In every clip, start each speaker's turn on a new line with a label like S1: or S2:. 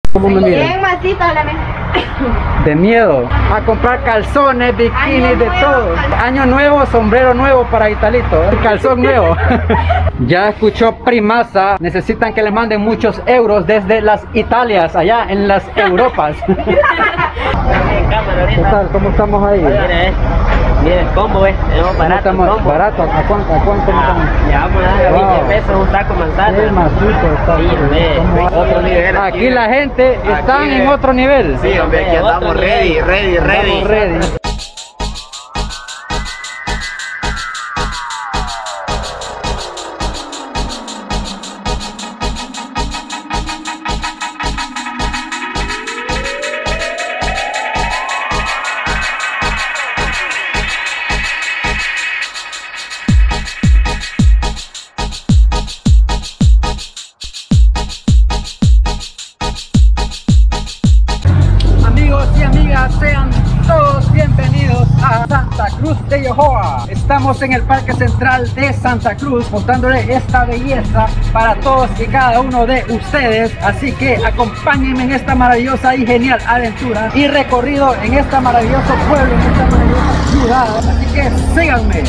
S1: ¿Cómo me miran?
S2: Bien masito,
S1: De miedo. A comprar calzones, bikinis, de todo. Año nuevo, sombrero nuevo para Italito. Calzón nuevo. Ya escuchó Primasa. Necesitan que le manden muchos euros desde las Italias, allá en las Europas. ¿Qué tal? ¿Cómo estamos ahí?
S3: Mire el combo, tenemos barato.
S1: ¿Barato? ¿A cuánto estamos?
S3: Ya vamos a dar 20 pesos un saco de manzana.
S1: Sí, masito está.
S3: Sí, otro nivel.
S1: Aquí la gente está en otro nivel.
S4: Sí, hombre, aquí andamos ready.
S1: Estamos ready. Amigos y amigas, sean todos bienvenidos a Santa Cruz de Yohoa. Estamos en el Parque Central de Santa Cruz mostrándole esta belleza para todos y cada uno de ustedes. Así que acompáñenme en esta maravillosa y genial aventura y recorrido en este maravilloso pueblo, en esta maravillosa ciudad. Así que síganme.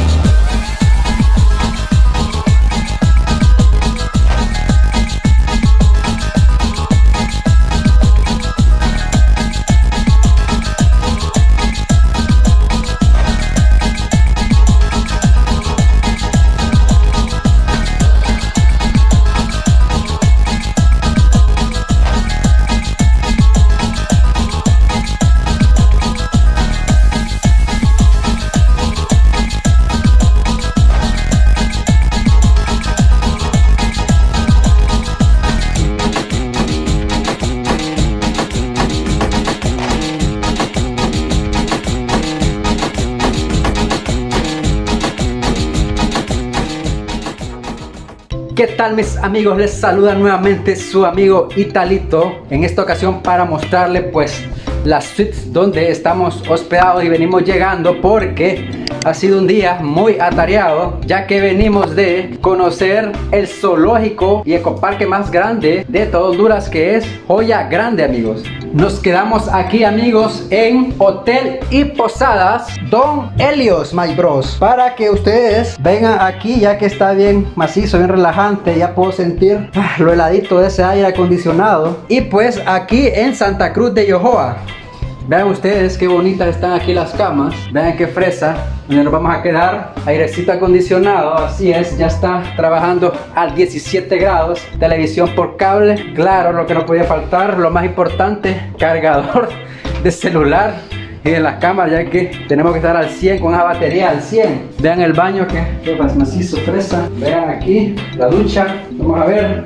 S1: ¿Qué tal mis amigos? Les saluda nuevamente su amigo Italito. En esta ocasión para mostrarle pues las suites donde estamos hospedados y venimos llegando, porque ha sido un día muy atareado, ya que venimos de conocer el zoológico y ecoparque más grande de todo Honduras, que es Joya Grande, amigos. Nos quedamos aquí, amigos, en Hotel y Posadas Don Helios, my bros, para que ustedes vengan aquí, ya que está bien macizo, bien relajante. Ya puedo sentir lo heladito de ese aire acondicionado. Y pues aquí en Santa Cruz de Yohoa, vean ustedes qué bonitas están aquí las camas. Vean qué fresa, donde nos vamos a quedar. Airecito acondicionado, así es, ya está trabajando al 17 grados. Televisión por cable, claro, lo que no podía faltar, lo más importante, cargador de celular y de las cámaras, ya que tenemos que estar al 100 con esa batería al 100. Vean el baño, que más macizo, fresa. Vean aquí la ducha, vamos a ver.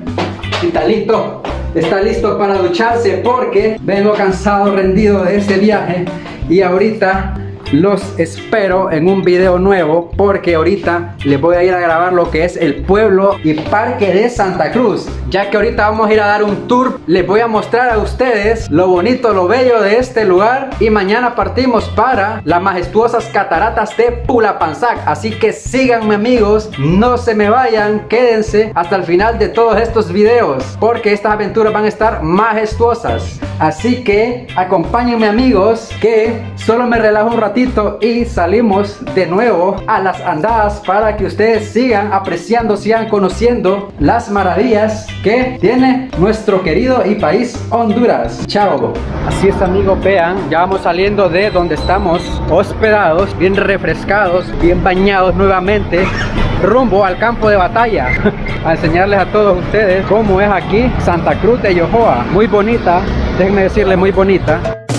S1: Italito está listo para ducharse porque vengo cansado, rendido de este viaje, y ahorita los espero en un video nuevo, porque ahorita les voy a ir a grabar lo que es el pueblo y parque de Santa Cruz, ya que ahorita vamos a ir a dar un tour. Les voy a mostrar a ustedes lo bonito, lo bello de este lugar, y mañana partimos para las majestuosas cataratas de Pulapanzac. Así que síganme, amigos, no se me vayan, quédense hasta el final de todos estos videos, porque estas aventuras van a estar majestuosas. Así que acompáñenme, amigos, que solo me relajo un ratito y salimos de nuevo a las andadas para que ustedes sigan apreciando, sigan conociendo las maravillas que tiene nuestro querido y país Honduras. Chao. Así es, amigos, vean, ya vamos saliendo de donde estamos hospedados, bien refrescados, bien bañados nuevamente, rumbo al campo de batalla a enseñarles a todos ustedes cómo es aquí Santa Cruz de Yohoa. Muy bonita, déjenme decirles, muy bonita.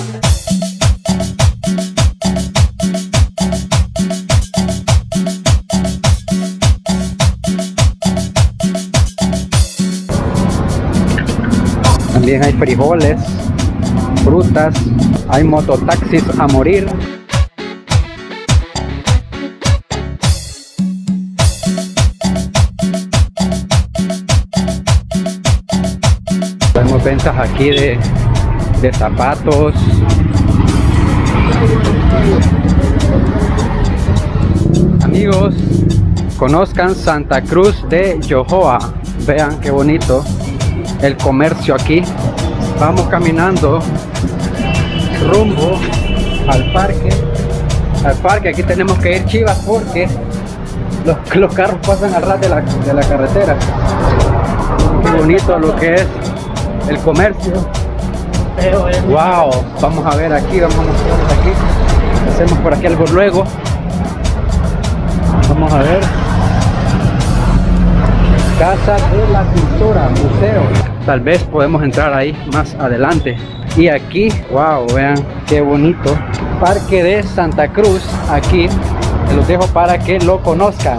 S1: También hay frijoles, frutas, hay mototaxis a morir. Tenemos ventas aquí de zapatos. Amigos, conozcan Santa Cruz de Yohoa. Vean qué bonito el comercio aquí. vamos caminando rumbo al parque. Aquí tenemos que ir chivas porque los carros pasan al ras de la carretera. Qué bonito lo que es el comercio. Wow, vamos a ver aquí, vamos a mostrarles aquí. Hacemos por aquí algo luego. Vamos a ver. Casa de la Cultura, museo. Tal vez podemos entrar ahí más adelante. Y aquí, wow, vean qué bonito. Parque de Santa Cruz. Aquí se los dejo para que lo conozcan.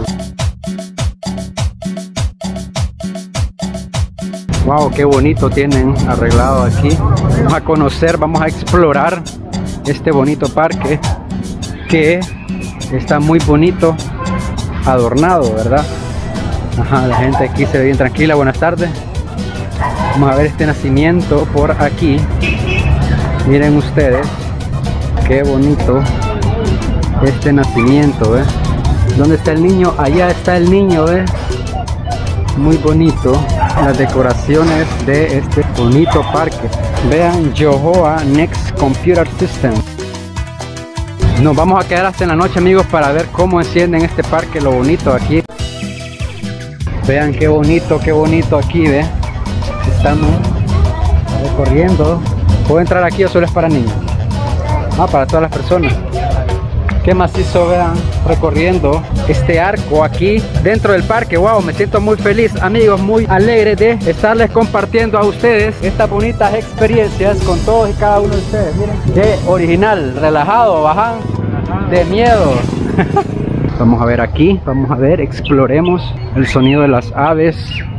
S1: Wow, qué bonito tienen arreglado aquí. Vamos a conocer, vamos a explorar este bonito parque que está muy bonito, adornado, ¿verdad? Ajá, la gente aquí se ve bien tranquila. Buenas tardes. Vamos a ver este nacimiento por aquí. Miren ustedes qué bonito este nacimiento, ¿ves? ¿Dónde está el niño? Allá está el niño, ¿ves? Muy bonito las decoraciones de este bonito parque. Vean, Yohoa Next Computer System. Nos vamos a quedar hasta en la noche, amigos, para ver cómo encienden este parque, lo bonito aquí. Vean qué bonito aquí, ¿ves? Estamos recorriendo. ¿Puedo entrar aquí o solo es para niños? Ah, para todas las personas. Qué macizo, vean, recorriendo este arco aquí dentro del parque. Wow, me siento muy feliz, amigos, muy alegre de estarles compartiendo a ustedes estas bonitas experiencias con todos y cada uno de ustedes. Miren, qué original, relajado, bajan de miedo. Vamos a ver aquí, vamos a ver, exploremos el sonido de las aves.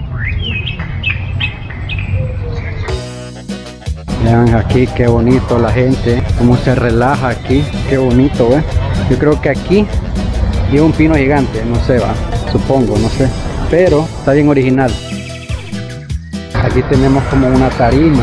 S1: Vean aquí qué bonito la gente, cómo se relaja aquí, qué bonito, ¿eh? Yo creo que aquí lleva un pino gigante, no sé, va, supongo, no sé, pero está bien original. Aquí tenemos como una tarima.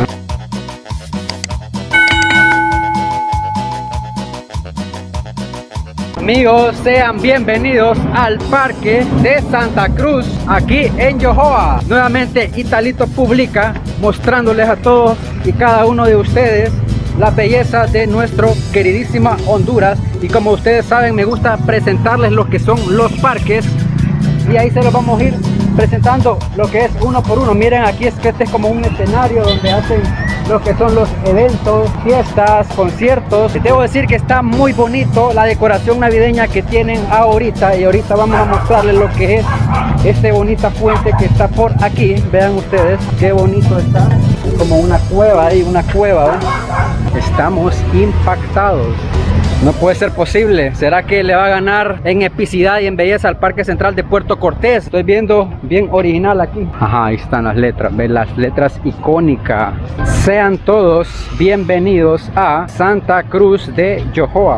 S1: Amigos, sean bienvenidos al parque de Santa Cruz, aquí en Yohoa. Nuevamente Italito publica, mostrándoles a todos y cada uno de ustedes la belleza de nuestro queridísima Honduras. Y como ustedes saben, me gusta presentarles lo que son los parques, y ahí se los vamos a ir presentando lo que es uno por uno. Miren, aquí es que este es como un escenario donde hacen lo que son los eventos, fiestas, conciertos. Y debo decir que está muy bonito la decoración navideña que tienen ahorita, y ahorita vamos a mostrarles lo que es este bonita fuente que está por aquí. Vean ustedes qué bonito está, como una cueva ahí, una cueva, ¿ven? Estamos impactados. No puede ser posible. ¿Será que le va a ganar en epicidad y en belleza al Parque Central de Puerto Cortés? Estoy viendo bien original aquí. Ajá, ahí están las letras. Ven, las letras icónicas. Sean todos bienvenidos a Santa Cruz de Yohoa.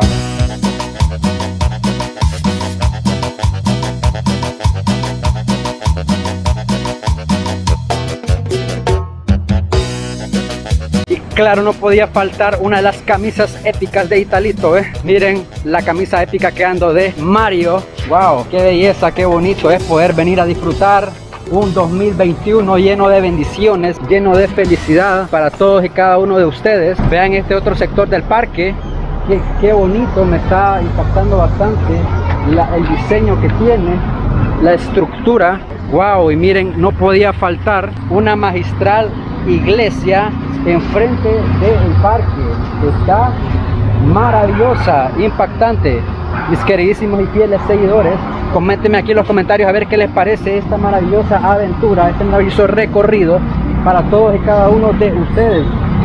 S1: Claro, no podía faltar una de las camisas épicas de Italito, ¿eh? Miren la camisa épica que ando de Mario. Wow, qué belleza, qué bonito es poder venir a disfrutar un 2021 lleno de bendiciones, lleno de felicidad para todos y cada uno de ustedes. Vean este otro sector del parque, qué bonito, me está impactando bastante el diseño que tiene, la estructura. Wow, y miren, no podía faltar una magistral iglesia enfrente del parque. Está maravillosa, impactante. Mis queridísimos y fieles seguidores, coméntenme aquí en los comentarios a ver qué les parece esta maravillosa aventura, este maravilloso recorrido para todos y cada uno de ustedes.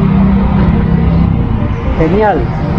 S1: Genial.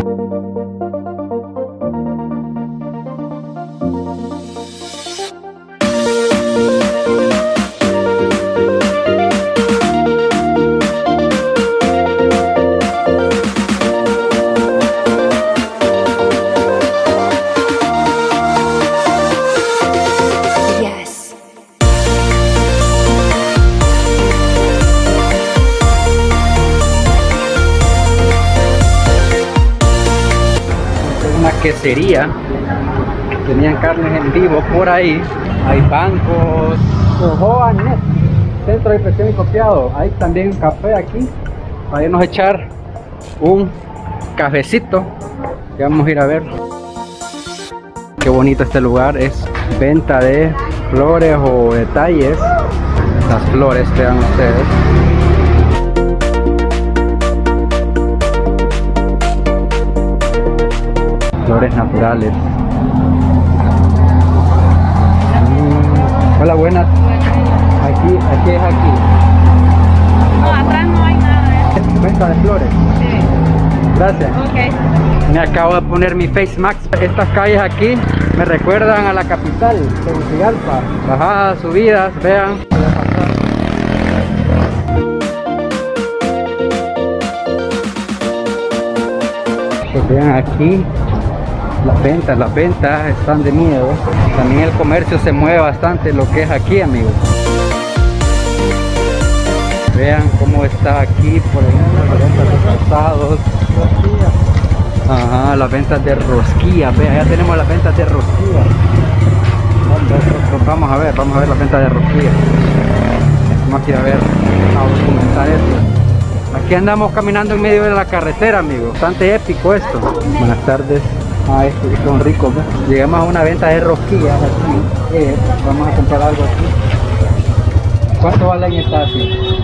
S1: Quesería, tenían carnes en vivo por ahí. Hay bancos, Yohoa Net, centro de impresión y copiado. Hay también café aquí, para irnos a echar un cafecito que vamos a ir a ver. Qué bonito este lugar, es venta de flores o detalles. Las flores, vean ustedes. Flores naturales. Hola, buenas. Aquí es aquí.
S2: No, atrás no hay nada.
S1: Venta de flores.
S2: Sí.
S1: Gracias.
S2: Ok.
S1: Me acabo de poner mi Face Max. Estas calles aquí me recuerdan a la capital, Tegucigalpa. Bajadas, subidas, vean. Pues vean aquí. Las ventas están de miedo. También el comercio se mueve bastante, lo que es aquí, amigos. Vean cómo está aquí, por ejemplo, las ventas de calzados. Ajá, las ventas de rosquillas. Vean, ya tenemos las ventas de rosquillas. Vamos a ver las ventas de rosquillas. Vamos a ir a ver, a documentar esto. Aquí andamos caminando en medio de la carretera, amigos. Bastante épico esto. Buenas tardes. Ah, estos son ricos, ¿ves? Llegamos a una venta de rosquillas aquí. Vamos a comprar algo aquí. ¿Cuánto valen estas así?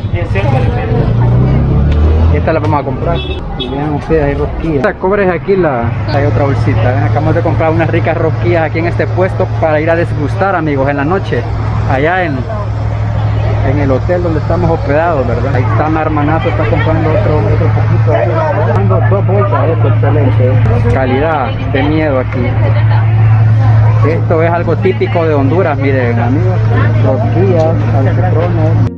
S1: Esta la vamos a comprar. Vean ustedes, hay rosquillas. Cobres aquí hay otra bolsita. ¿Ven? Acabamos de comprar unas ricas rosquillas aquí en este puesto para ir a desgustar, amigos, en la noche. Allá en el hotel donde estamos hospedados, ¿verdad? Ahí está mi hermanazo, está comprando otro poquito. Comprando 2 bolsas, esto excelente. Calidad de miedo aquí. Esto es algo típico de Honduras, miren, amigos. Rosquillas, calcetrones.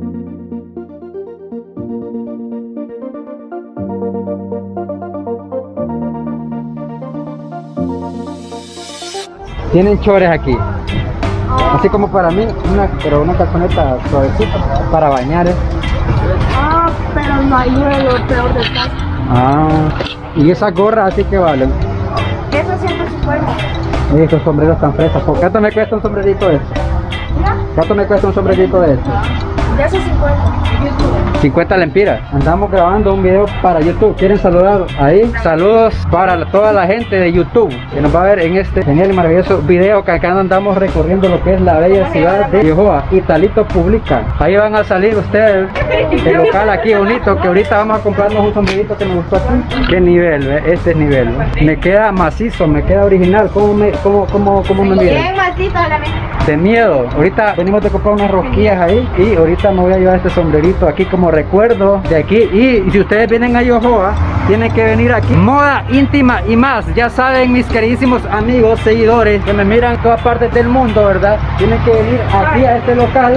S1: Tienen chores aquí. Así como para mí, pero una calzoneta suavecita para bañar.
S2: Ah, pero no hay lo peor del caso.
S1: Ah, y esas gorras así que valen.
S2: Eso 150.
S1: Y estos sombreros tan frescos. ¿Cuánto me cuesta un sombrerito de esto? ¿Cuánto me cuesta un sombrerito de esto?
S2: De esos 50.
S1: 50 lempiras. Andamos grabando un video para YouTube. ¿Quieren saludar ahí? Saludos para toda la gente de YouTube que nos va a ver en este genial y maravilloso video que acá andamos recorriendo lo que es la bella ciudad de Yohoa. Italito Publica. Ahí van a salir ustedes. El local aquí bonito, que ahorita vamos a comprarnos un sombrerito que nos gustó aquí. ¿Qué nivel? Este es nivel. Me queda macizo, me queda original. ¿Cómo me miran?
S2: Bien macizo la mente.
S1: De miedo. Ahorita venimos de comprar unas rosquillas ahí y ahorita me voy a llevar este sombrerito aquí como recuerdo de aquí. Y si ustedes vienen a Yohoa, tienen que venir aquí. Moda íntima y más. Ya saben, mis queridísimos amigos, seguidores que me miran en todas partes del mundo, ¿verdad? Tienen que venir aquí a este local.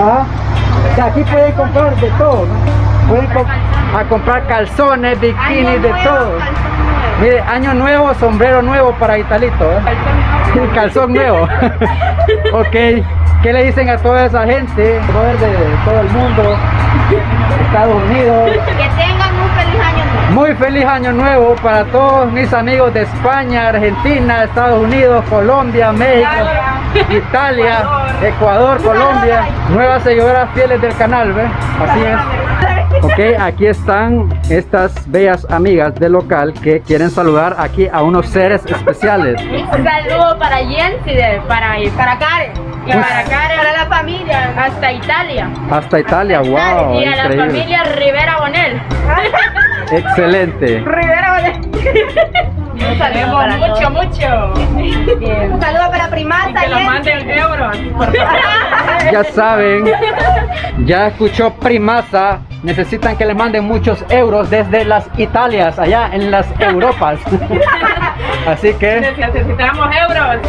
S1: Aquí pueden comprar de todo, ¿no? Pueden comprar calzones, bikinis, de todo. Mire, año nuevo, sombrero nuevo para Italito, ¿eh? Calzón nuevo. Ok, ¿qué le dicen a toda esa gente de todo el mundo, Estados Unidos?
S2: Que tengan un feliz año nuevo.
S1: Muy feliz año nuevo para todos mis amigos de España, Argentina, Estados Unidos, Colombia, México, Italia, Ecuador, Colombia. Nuevas seguidoras fieles del canal, ¿ves? Así es. Ok, aquí están estas bellas amigas del local que quieren saludar aquí a unos seres especiales.
S2: Un saludo para Jensi, para Karen. Y para Karen, para la familia, hasta Italia.
S1: Hasta Italia, wow.
S2: Y a la
S1: Increíble.
S2: familia Rivera Bonel.
S1: Excelente.
S2: Rivera Bonel. Un saludo mucho. Un saludo para Primasa. Y que nos manden euros.
S1: Ya saben, ya escuchó Primasa. Necesitan que les manden muchos euros desde las Italias, allá en las Europas. Así que
S2: necesitamos euros.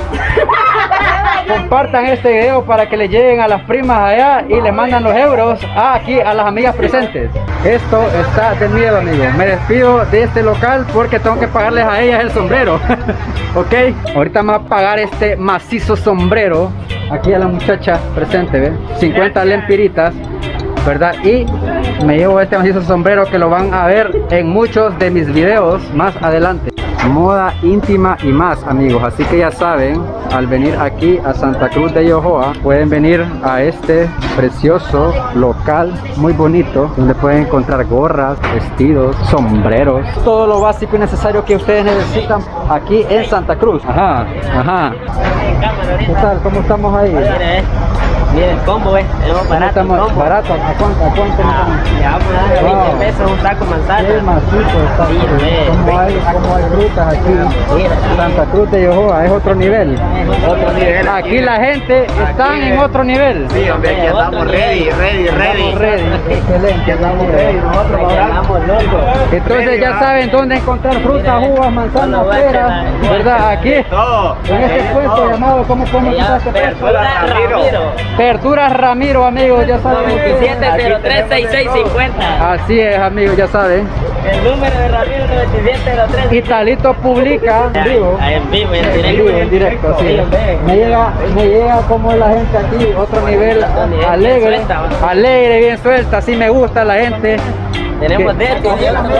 S1: compartan este video para que le lleguen a las primas allá y le mandan los euros aquí a las amigas presentes. Esto está de miedo, amigos. Me despido de este local porque tengo que pagarles a ellas el sombrero. Ok, ahorita me va a pagar este macizo sombrero aquí a la muchacha presente, ¿ve? 50 lempiritas, ¿verdad? Y me llevo este macizo sombrero que lo van a ver en muchos de mis videos más adelante. moda íntima y más, amigos. Así que ya saben, al venir aquí a Santa Cruz de Yojoa, pueden venir a este precioso local muy bonito, donde pueden encontrar gorras, vestidos, sombreros, todo lo básico y necesario que ustedes necesitan aquí en Santa Cruz. Ajá, ajá. ¿Qué tal? ¿Cómo estamos ahí?
S3: Mira el combo, tenemos barato.
S1: ¿Barato? ¿A cuánto?
S3: Ya vamos a dar 20 pesos un saco de manzana.
S1: Qué macizo está. ¿Cómo hay frutas aquí? Santa Cruz de Yojoa es otro nivel.
S3: Otro nivel.
S1: Aquí la gente está en otro nivel.
S3: Sí, hombre, aquí andamos ready.
S1: Excelente,
S3: Andamos ready, nosotros andamos locos.
S1: Entonces ya saben dónde encontrar frutas, uvas, manzanas, peras, ¿verdad? Aquí, en este puesto llamado, ¿cómo está este puesto? Verduras Ramiro, amigos, ya saben.
S3: 97036650.
S1: Así es, amigos, ya saben.
S3: El número de Ramiro 9703.
S1: Italito publica en vivo.
S3: En vivo, en
S1: directo, sí. Me llega como la gente aquí, otro nivel alegre, bien suelta, así me gusta la gente.
S3: Tenemos de esto.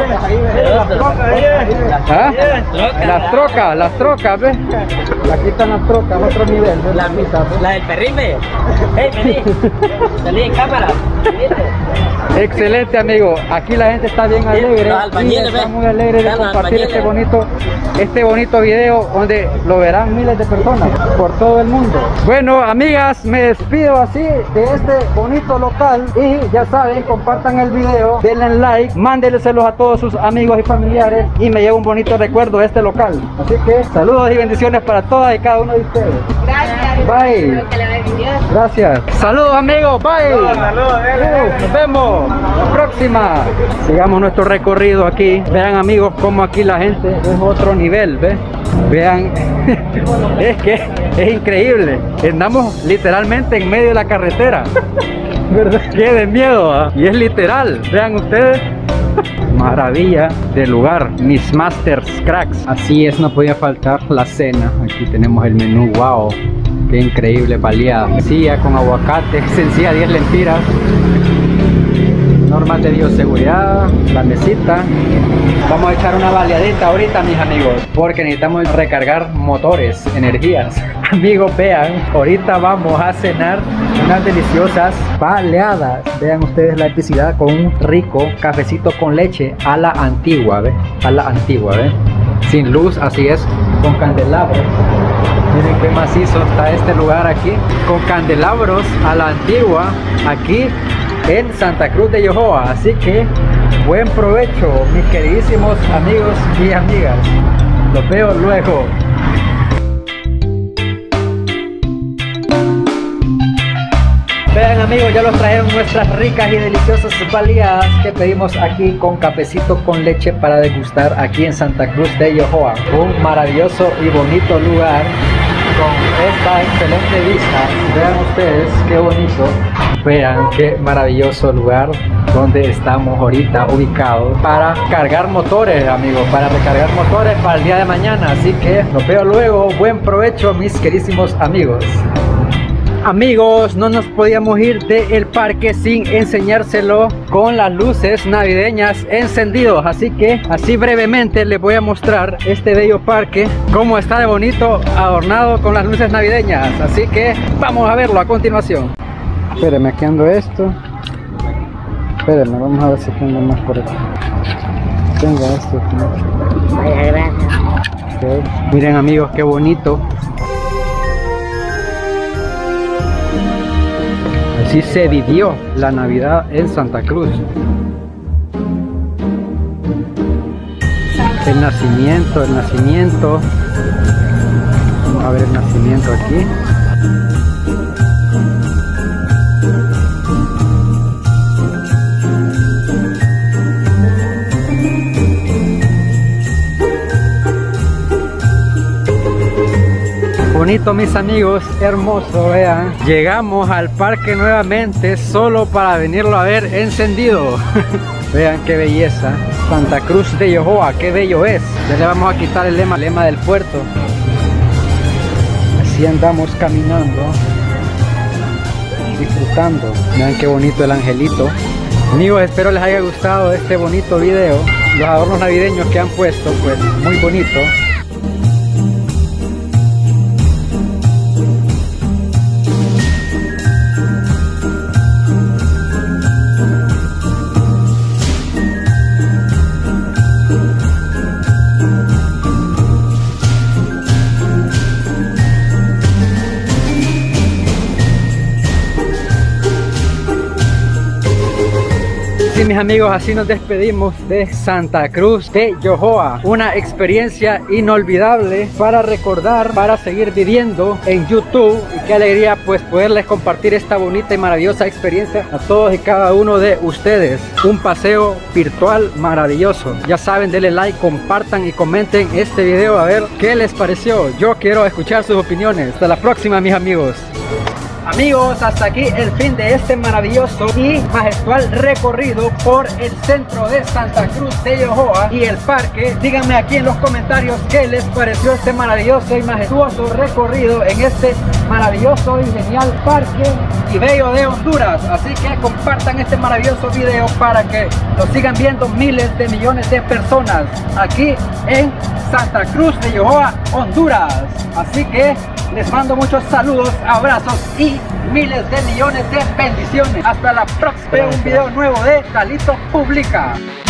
S1: Las trocas, ¿ves? Aquí están las trocas, otro nivel, ¿ves?
S3: La del perrime. Hey, vení. Salí en cámara.
S1: Excelente, amigo. Aquí la gente está bien alegre. Está muy alegre de compartir este bonito video donde lo verán miles de personas por todo el mundo. Bueno, amigas, me despido así de este bonito local y ya saben, compartan el video, denle like, mándenselos a todos sus amigos y familiares y me lleva un bonito recuerdo de este local. Así que saludos y bendiciones para todas y cada uno de ustedes.
S2: Gracias.
S1: Bye. Gracias. Saludos, amigos. Bye. Nos vemos. La próxima. Sigamos nuestro recorrido aquí. Vean, amigos, como aquí la gente es otro nivel, ¿ves? Vean, es que es increíble. Andamos literalmente en medio de la carretera. ¿Verdad? Qué de miedo, ¿eh? Y es literal. Vean ustedes. Maravilla del lugar, mis masters cracks. Así es, no podía faltar la cena. Aquí tenemos el menú, wow, qué increíble, baleada. Sencilla con aguacate, sencilla, 10 lempiras. Normas de bioseguridad, la mesita. Vamos a echar una baleadita ahorita, mis amigos, porque necesitamos recargar motores, energías. Amigos, vean, ahorita vamos a cenar unas deliciosas baleadas. Vean ustedes la epicidad con un rico cafecito con leche a la antigua, ¿ves? A la antigua, ¿ves? Sin luz, así es, con candelabros. Miren qué macizo está este lugar aquí, con candelabros a la antigua, aquí en Santa Cruz de Yojoa. Así que buen provecho, mis queridísimos amigos y amigas. Los veo luego. Vean, amigos, ya los trajeron nuestras ricas y deliciosas baleadas que pedimos aquí con cafecito con leche para degustar aquí en Santa Cruz de Yojoa. Un maravilloso y bonito lugar con esta excelente vista. Vean ustedes qué bonito. Vean qué maravilloso lugar donde estamos ahorita ubicados para cargar motores, amigos, para recargar motores para el día de mañana. Así que nos veo luego. Buen provecho, mis queridísimos amigos. Amigos, no nos podíamos ir del parque sin enseñárselo con las luces navideñas encendidos. Así que así brevemente les voy a mostrar este bello parque, cómo está de bonito adornado con las luces navideñas. Así que vamos a verlo a continuación. Espérenme, aquí ando esto. Espérenme, vamos a ver si tengo más por aquí. Tengo esto.
S3: Vaya, gracias.
S1: Okay. Miren, amigos, qué bonito. Así se vivió la Navidad en Santa Cruz. El nacimiento. Vamos a ver el nacimiento aquí. Bonito, mis amigos, hermoso, vean. Llegamos al parque nuevamente solo para venirlo a ver encendido. Vean qué belleza. Santa Cruz de Yojoa, qué bello es. Ya le vamos a quitar el lema del puerto. Así andamos caminando, disfrutando. Vean qué bonito el angelito. Amigos, espero les haya gustado este bonito video los adornos navideños que han puesto, pues muy bonito. Sí, mis amigos, así nos despedimos de Santa Cruz de Yohoa. Una experiencia inolvidable para recordar, para seguir viviendo en YouTube. Y qué alegría pues poderles compartir esta bonita y maravillosa experiencia a todos y cada uno de ustedes. Un paseo virtual maravilloso. Ya saben, denle like, compartan y comenten este video a ver qué les pareció. Yo quiero escuchar sus opiniones. Hasta la próxima, mis amigos. Amigos, hasta aquí el fin de este maravilloso y majestual recorrido por el centro de Santa Cruz de Yohoa y el parque. Díganme aquí en los comentarios qué les pareció este maravilloso y majestuoso recorrido en este maravilloso y genial parque y bello de Honduras. Así que compartan este maravilloso video para que lo sigan viendo miles de millones de personas aquí en Santa Cruz de Yohoa, Honduras. Así que les mando muchos saludos, abrazos y miles de millones de bendiciones. Hasta la próxima. Un video nuevo de Talito Publica.